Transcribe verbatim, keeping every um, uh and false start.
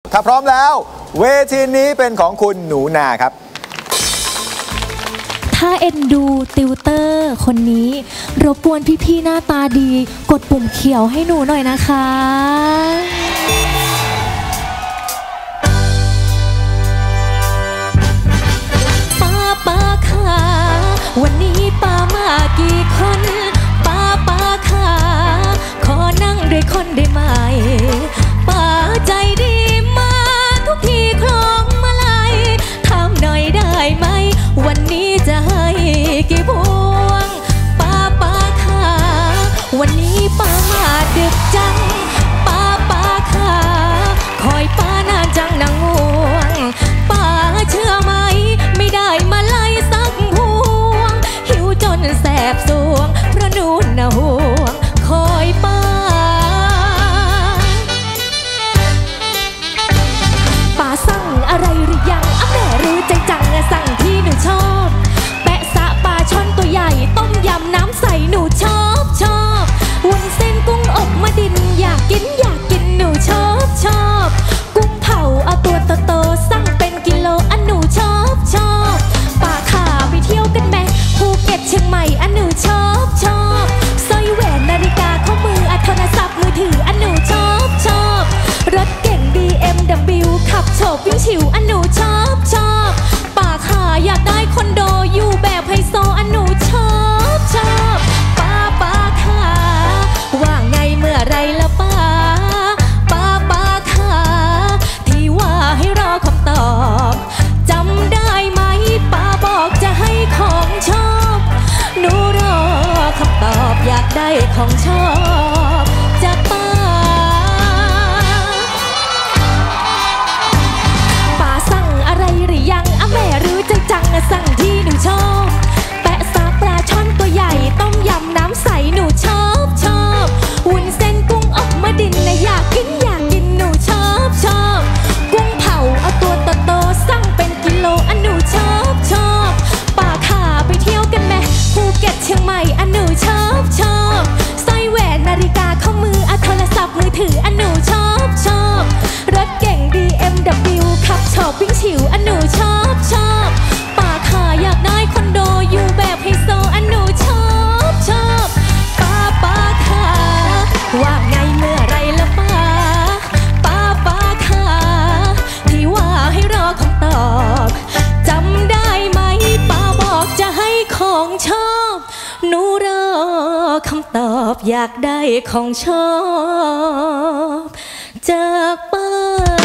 ถ้าพร้อมแล้วเวทีนี้เป็นของคุณหนูนาครับถ้าเอ็นดูติวเตอร์คนนี้รบกวนพี่ๆหน้าตาดีกดปุ่มเขียวให้หนูหน่อยนะคะป้าป้าค่ะวันนี้ป้ามากี่คนป้าป้าค่ะขอนั่งด้วยคนได้ไหมป้าใจดีมาทุกทีคล้องมาลัยทำหน่อยได้ไหมวันนี้จะให้กี่พวงป้าป้าค่ะวันนี้ป้ามาดึกจังป้าป้าค่ะคอยป้านานจังนางง่วงป้าเชื่อไหมไม่ได้มาไล่สักพวงหิวจนแสบสวงเพราะนู่นน่ะห่วงคอยป้าป้าสั่งอะไรหรือยังอ่ะแม่รู้ใจจังสั่งที่หนูชอบแปะสะปลาช่อนตัวใหญ่ต้มยำน้ำใสหนูชอบชอบวุ้นเส้นกุ้งอบมะดินอยากกินอยากกินหนูชอบชอบกุ้งเผาเอาตัวโตๆสั่งเป็นกิโลอันหนูชอบชอบป้าขาไปเที่ยวกันไหมภูเก็ตเชียงใหม่อันหนูชอบชอบสร้อยแหวนนาฬิกาข้อมืออันโทรศัพท์มือถืออันหนูชอบชอบรถเก่ง บี เอ็ม ดับเบิลยู ขับโฉบวิ่งฉิวอันหนูชอบชอบป้าขาอยากได้คอนโดอยู่แบบไฮโซอันหนูชอบชอบป้าป้าขาว่าไงเมื่อไรละป้าป้าป้าขาที่ว่าให้รอคำตอบจำได้ไหมป้าบอกจะให้ของชอบหนูรอคำตอบอยากได้ของชอบจากป้าป้าสั่งอะไรหรือยังอ่ะแม่รู้ใจจังสั่งที่หนูชอบแปะซาปลาช่อนตัวใหญ่ต้มยำน้ำใสหนูชอบชอบวุ้นเส้นกุ้งอบมะดินนะอยากกินอยากกินหนูชอบชอบกุ้งเผาเอาตัวโตๆสั่งเป็นกิโลอันหนูชอบชอบป้าขาไปเที่ยวกันไหมภูเก็ตเชียงใหม่อันหนูชอบชอบสร้อยแหวนนาฬิกาข้อมืออันโทรศัพท์มือถืออันหนูชอบชอบรถเก่ง บี เอ็ม ดับเบิลยู ขับโฉบวิ่งฉิวอันหนูชอบชอบป้าขาอยากได้คอนโดอยู่แบบไฮโซอันหนูชอบชอบป้าป้าขาว่าไงเมื่อไรละป้าป้าป้าขาที่ว่าให้รอคำตอบจำได้ไหมป้าบอกจะให้ของชอบหนูรอคำตอบอยากได้ของชอบจากป้า